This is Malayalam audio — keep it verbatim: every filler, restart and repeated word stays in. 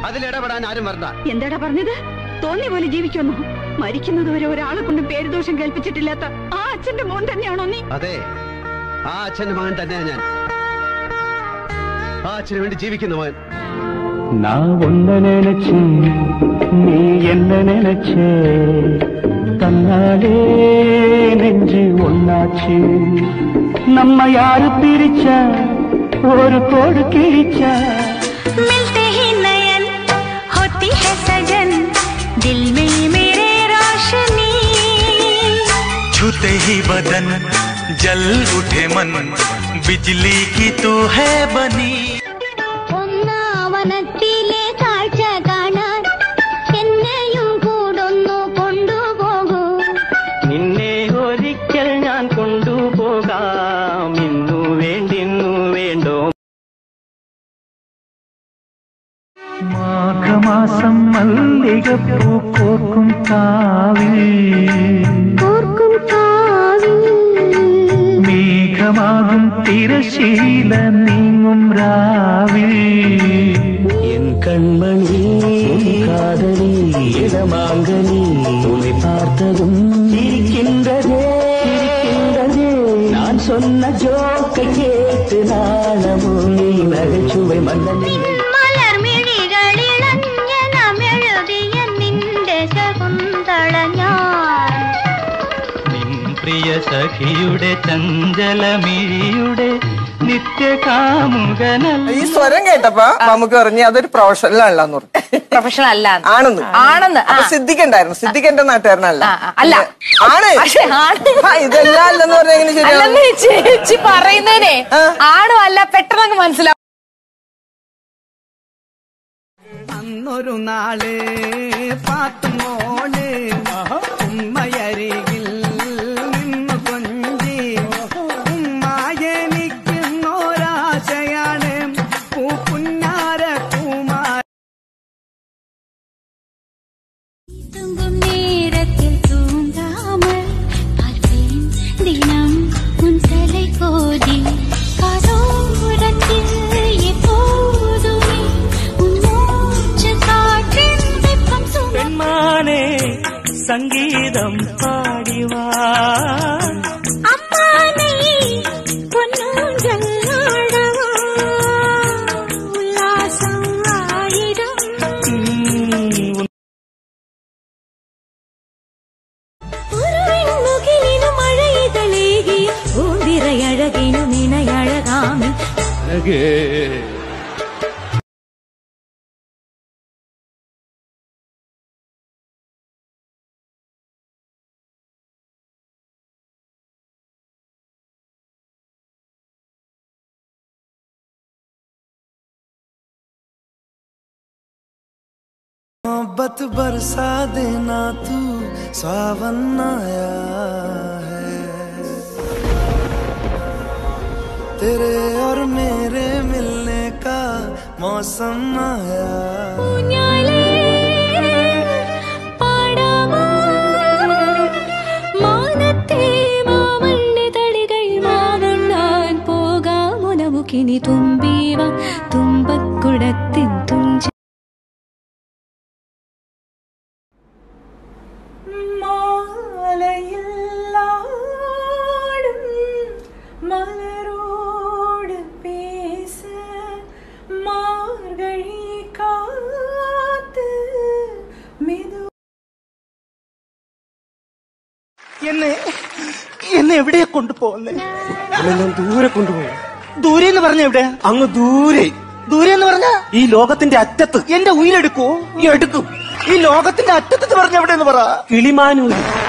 അതിലിടപെടാൻ ആരും വരണ്ട. എന്താടാ പറഞ്ഞത്? തോന്നി പോലെ ജീവിക്കുന്നു. മരിക്കുന്നതുവരെ ഒരാളെ കൊണ്ട് പേരുദോഷം കേൾപ്പിച്ചിട്ടില്ലാത്ത ആ അച്ഛന്റെ മോൻ തന്നെയാണോ നീ? അതെ, ആ അച്ഛന്റെ മകൻ തന്നെയാ ഞാൻ. ആ അച്ഛന് വേണ്ടി ജീവിക്കുന്ന മകൻ. நான் ஒன்ன நினைச்சு நீ என்ன நினைச்சே தன்னாலே நெஞ்சு ஒன்னாச்சு நம்ம யாரு பிரிச்சா ஒரு கோடு கிழிச்சா मिलते ही नयन होती है सजन दिल में मेरे रोशनी छूते ही बदन जल उठे मन बिजली की तू है बनी ഒന്നാവനത്തിലെ കാഴ്ച കാണാൻ എന്നെയും കൂടൊന്നു കൊണ്ടുപോകൂ നിന്നെ ഒരിക്കൽ ഞാൻ കൊണ്ടുപോകാം ഇന്നു വേണ്ടിന്നു വേണ്ടോ മാഘമാസം മല്ലികപ്പൂ കോർക്കും കാവിൽ കോർക്കും കാവിൽ മേഘമാകും തിരശീല നീങ്ങും രാവിൽ എൻ കൺമണി കാതലി ഇടമാങ്കനി ഉളി പാർത്തതും ചിരിക്കിன்றதே ചിരിக்கின்றதേ ഞാൻ சொன்ன ജോക്ക് കേട്ട് നാണമോ നീ നகைச்சுவை മന്നനി മലർമിഴികളിളഞ്ഞ നമെഴുതിയ നിന്റെ ശകുന്തള ഞാൻ നിൻ പ്രിയ സഖിയുടെ ചഞ്ചലമിഴിയുടെ നിത്യകാമുകനല്ല. ഈ സ്വരം കേട്ടപ്പോ നമുക്ക് പറഞ്ഞു അതൊരു പ്രൊഫഷണൽ അല്ലാന്ന് പറഞ്ഞു. പ്രൊഫഷണൽ അല്ല ആണെന്ന് ആണെന്ന് സിദ്ധിക്കണ്ടായിരുന്നു. സിദ്ധിക്കന്റെ നാട്ടുകാരനല്ല. അല്ല ആണ്. ഇതെല്ലാം അല്ലെന്ന് പറഞ്ഞാൽ എങ്ങനെ ശരിയാണ്? ചേച്ചി പറയുന്നേനെ ആണോ അല്ല പെട്ടെന്ന് മനസ്സിലാവും. അന്നൊരു നാള് പാത്തുമോള് ഉമ്മയരികിൽ നിന്നു കൊഞ്ചി ഉമ്മായെനിക്കുന്നൊരാശയാണ് പൂപ്പുന്നാര പൂമാര തൂങ്ങും നേരത്തിൽ തൂങ്ങാமல் பார்ப்பேன் தினம் உன் தலை கோதி காதோரத்தில் எப்போதுமே உன் மூச்சு காற்றின் வெப்பம் சுமக்கும் பெண்மானே சங்கீதம் பாடிவா அம்மானை பொன்னூஞ்சல் ஆடவா உல்லாசம் ஆயிடும் മുകിലിനും മഴയിതളേകിയ പൂന്തിരയഴകിനും ഇണയഴകാമി मोहब्बत बरसा देना तू सावन आया है तेरे और मेरे मिलने का मौसम आया മാനത്തെ മാമണ്ണ തളികൾ മാവുണ്ണാൻ പോകാമോ നമുക്കിനി തുമ്പീവ തുമ്പക്കുടത്തിൻ തുഞ്ച மலரோடு பேச மார்கழி காத்து மிது എന്നെ എന്നെ എവിടെയാ കൊണ്ടുപോകുന്നേ? ദൂരെ കൊണ്ടുപോകും. ദൂരെ എന്ന് പറഞ്ഞ എവിടെ? അങ്ങ് ദൂരെ. ദൂരെ എന്ന് പറഞ്ഞ ഈ ലോകത്തിന്റെ അറ്റത്ത്. എന്റെ ഉയിരെടുക്കോ? ഈ എടുക്കും. ഈ ലോകത്തിന്റെ അറ്റത്ത് പറഞ്ഞ എവിടെയെന്ന് പറ. കിളിമാനൂർ.